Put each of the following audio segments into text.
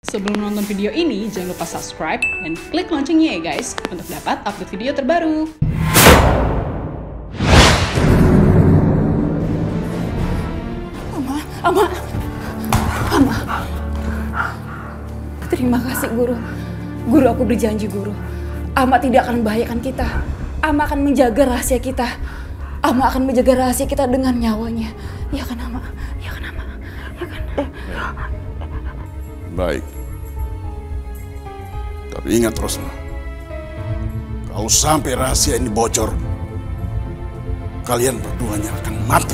Sebelum nonton video ini, jangan lupa subscribe dan klik loncengnya ya guys, untuk dapat update video terbaru. Ama. Terima kasih guru. Guru, aku berjanji guru. Ama tidak akan membahayakan kita. Ama akan menjaga rahasia kita. Ama akan menjaga rahasia kita dengan nyawanya. Ya kan Ama? Ya kan Ama? Ya kan? Baik. Tapi ingat Rosna, kalau sampai rahasia ini bocor, kalian berduanya akan mati.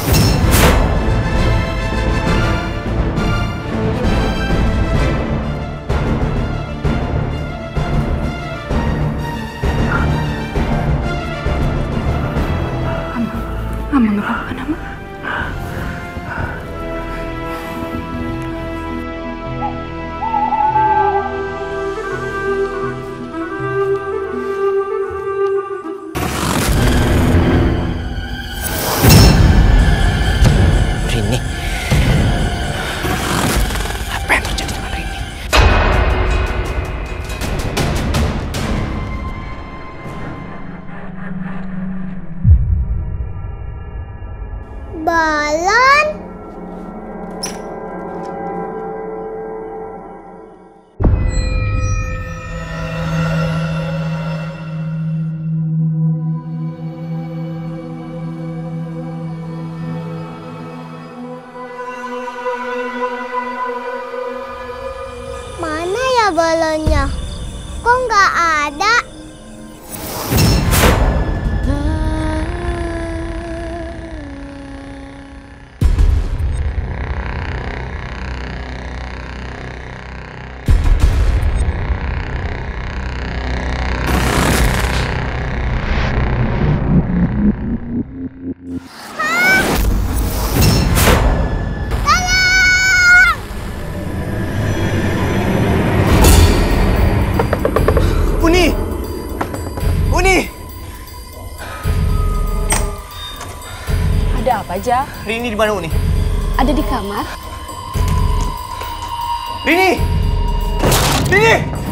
Ama nggak apa-apa, Ama. Rini, apa yang terjadi dengan Rini? Balon. Mana ya balonnya? Kok nggak ada? Uni! Ada apa, Ja? Rini di mana, Uni? Ada di kamar. Rini! Rini!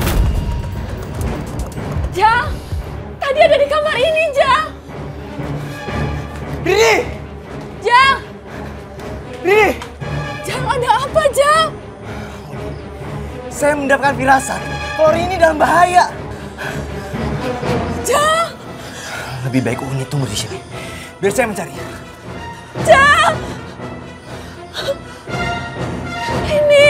Ja! Tadi ada di kamar ini, Ja! Rini! Ja! Rini! Ja, ada apa, Ja? Saya mendapatkan firasat kalau Rini dalam bahaya. Ja! Lebih baik Uni tunggu di sini. Biar saya mencari. Ja! Ini...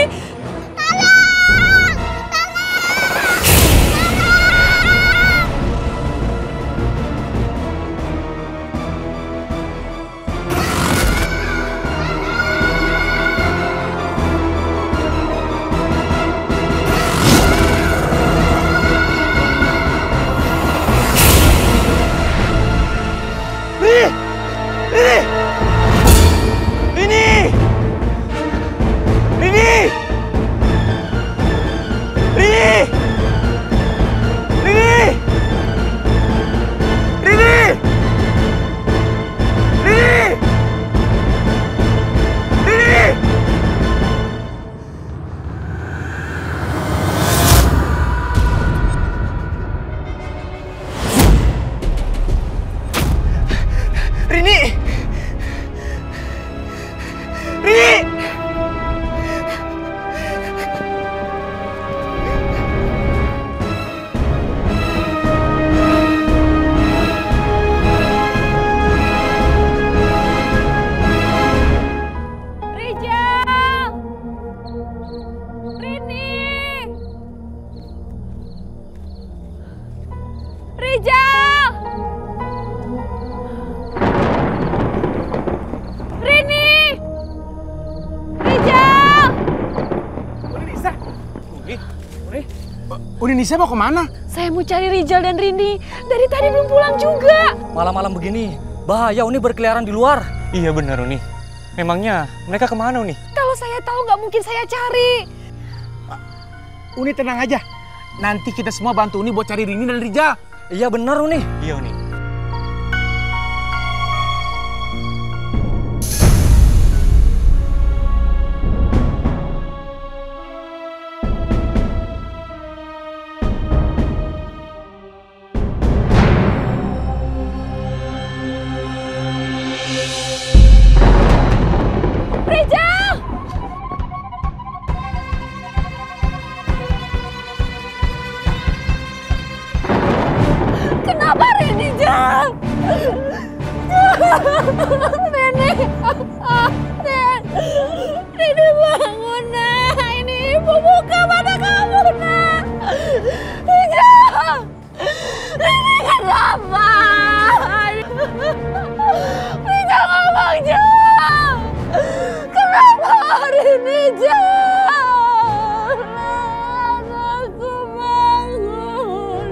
Uni Nisa mau kemana? Saya mau cari Rijal dan Rini. Dari tadi belum pulang juga. Malam-malam begini, bahaya Uni berkeliaran di luar. Iya benar Uni. Memangnya mereka kemana Uni? Kalau saya tahu nggak mungkin saya cari. Uni tenang aja. Nanti kita semua bantu Uni buat cari Rini dan Rijal. Iya benar Uni. Iya Uni. Rini bangun nak. Ini ibu buka mata kamu nak. Rini kenapa? Rini ngomong jauh. Kenapa Rini jauh? Anakku bangun.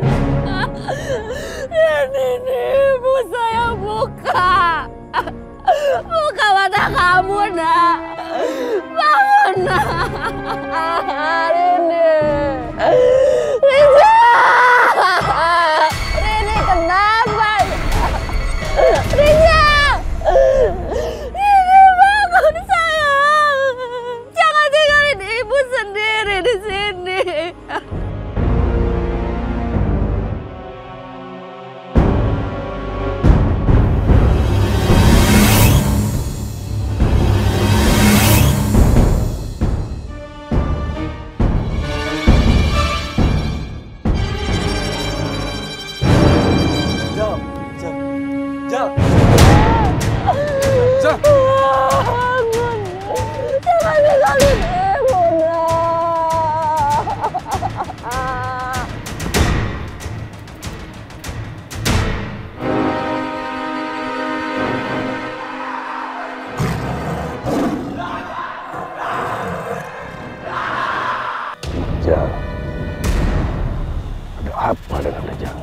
Dan ini ibu saya buka. Buka mata kamu nak. Bangun nak. Rini. Rini kenapa? Rini bangun sayang. Jangan tinggalin ibu sendiri di sini. Jangan tinggalin ibu nak. Rijal, ada apa dengan Rijal?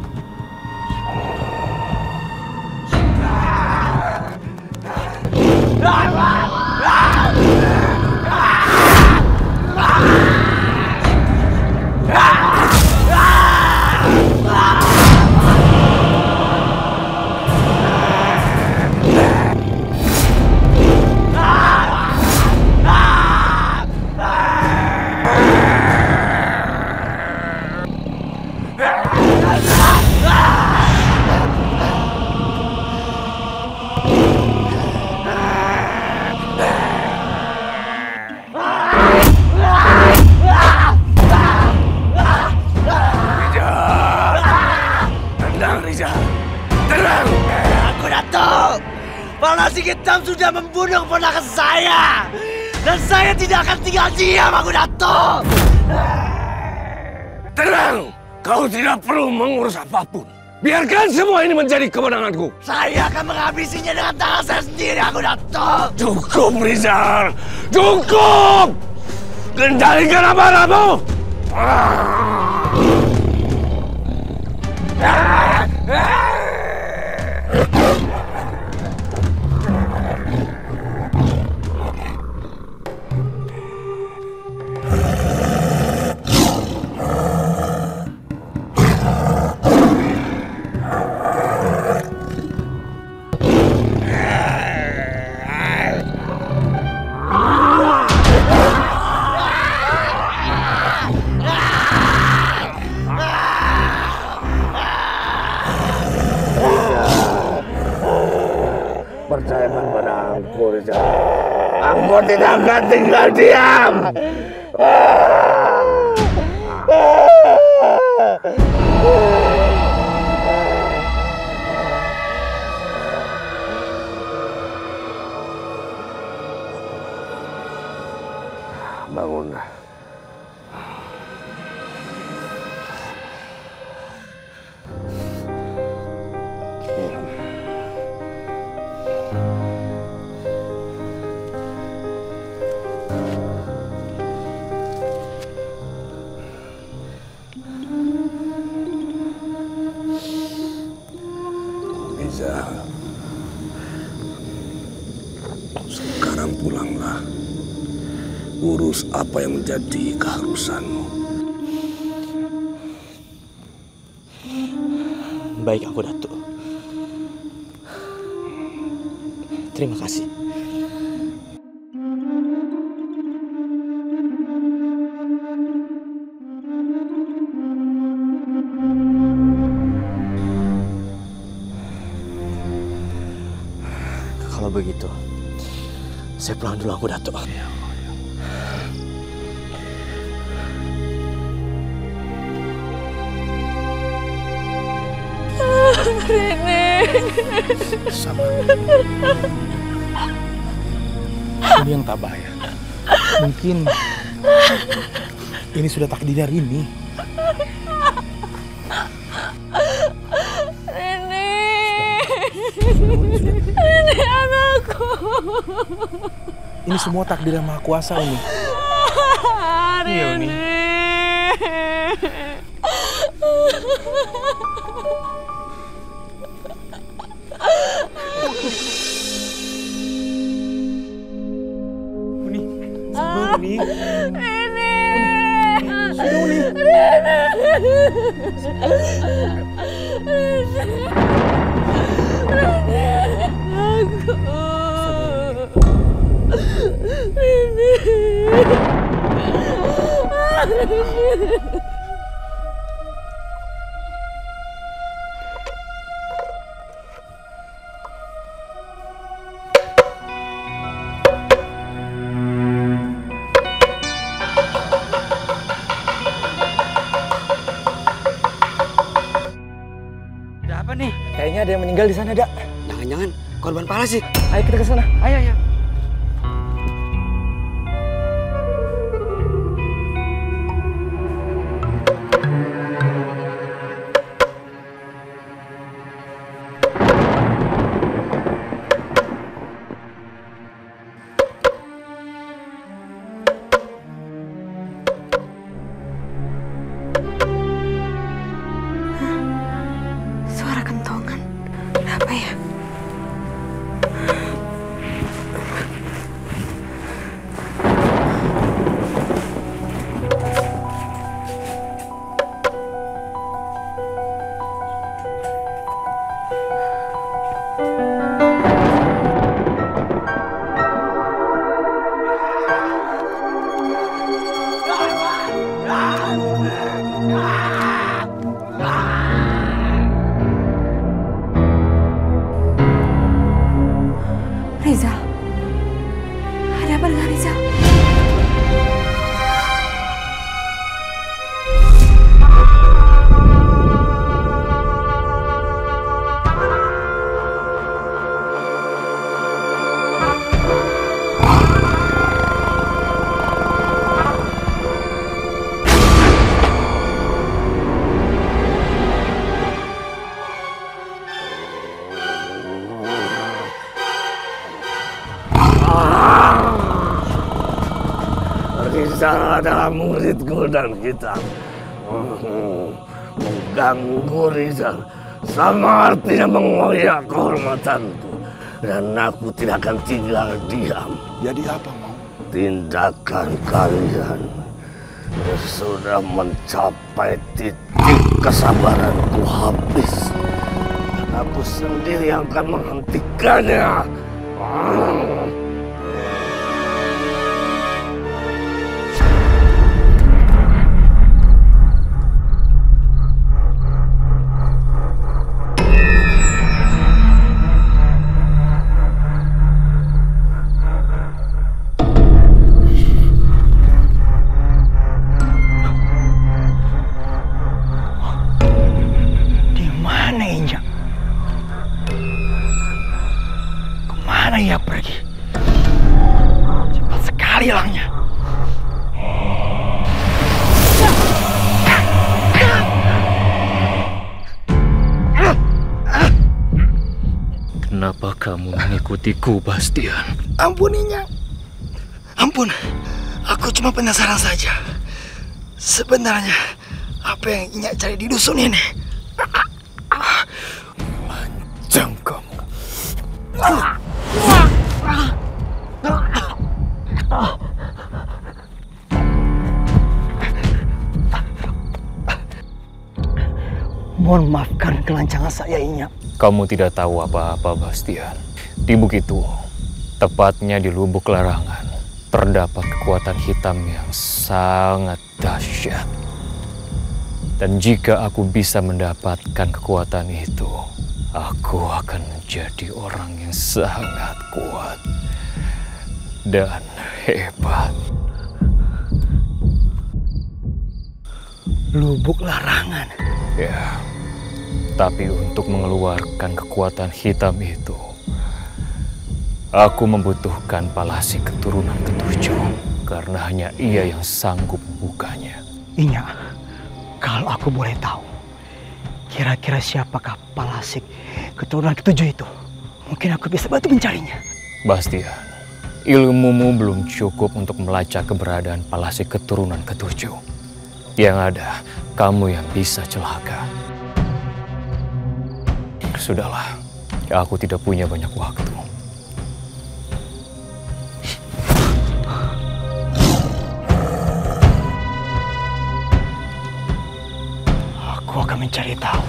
Palasik Hitam sudah membunuh keponakan saya. Dan saya tidak akan tinggal diam, Aku Datuk. Tenang, kau tidak perlu mengurus apapun. Biarkan semua ini menjadi kewenanganku. Saya akan menghabisinya dengan tangan saya sendiri, Aku Datuk. Cukup, Rizal. Cukup! Kendalikan amarahmu. Percayakan pada aku, Rizal. Aku tidak akan tinggal diam. Bangunlah. Sekarang pulanglah. Urus apa yang menjadi keharusanmu. Baik, Aku Datuk. Terima kasih. Kalau begitu, saya pulang dulu, Aku Datuk. Rini. Sama. Ini yang tabah ya. Mungkin ini sudah takdirnya Rini. Ini anakku. Ini semua takdir yang Maha Kuasa, Uni. Iya, Uni. Uni, sabar, Uni. Ada apa nih? Kayaknya ada yang meninggal di sana, Dak. Jangan-jangan korban parasik. Ayo kita ke sana. Ayo. Suara kentongan. Apa ya? Rizal. Ada apa dengan Rizal? Rizal adalah muridku dan kita mengganggu Rizal sama artinya mengoyak kehormatanku, dan aku tidak akan tinggal diam. Jadi apa mau? Tindakan kalian sudah mencapai titik kesabaranku habis, dan aku sendiri yang akan menghentikannya. Kemana ia pergi? Cepat sekali hilangnya. Kenapa kamu mengikutiku, Bastian? Ampuninya. Ampun, aku cuma penasaran saja. Sebenarnya apa yang Inyak cari di dusun ini? Lancang kamu. Mohon maafkan kelancangan saya, Inyak. Kamu tidak tahu apa-apa, Bastian. Di bukit itu, tepatnya di lubuk larangan, terdapat kekuatan hitam yang sangat dahsyat. Dan jika aku bisa mendapatkan kekuatan itu, aku akan menjadi orang yang sangat kuat dan hebat. Lubuk larangan. Ya, Tapi untuk mengeluarkan kekuatan hitam itu, aku membutuhkan Palasi keturunan ke-7, karena hanya ia yang sanggup membukanya. Inya, kalau aku boleh tahu, kira-kira siapakah Palasik keturunan ke-7 itu? Mungkin aku bisa bantu mencarinya. Bastian, ilmumu belum cukup untuk melacak keberadaan Palasik keturunan ke-7. Yang ada, kamu yang bisa celaka. Sudahlah, aku tidak punya banyak waktu. Aku akan mencari tahu.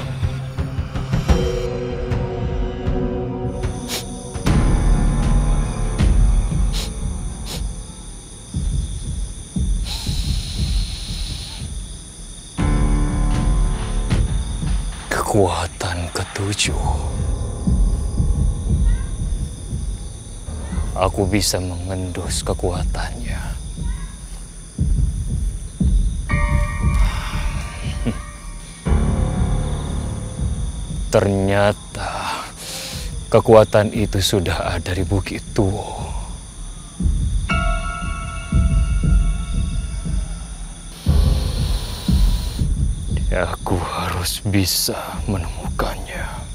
Kekuatan ke-7. Aku bisa mengendus kekuatannya. Ternyata kekuatan itu sudah ada di Bukit Tuo. Aku harus bisa menemukannya.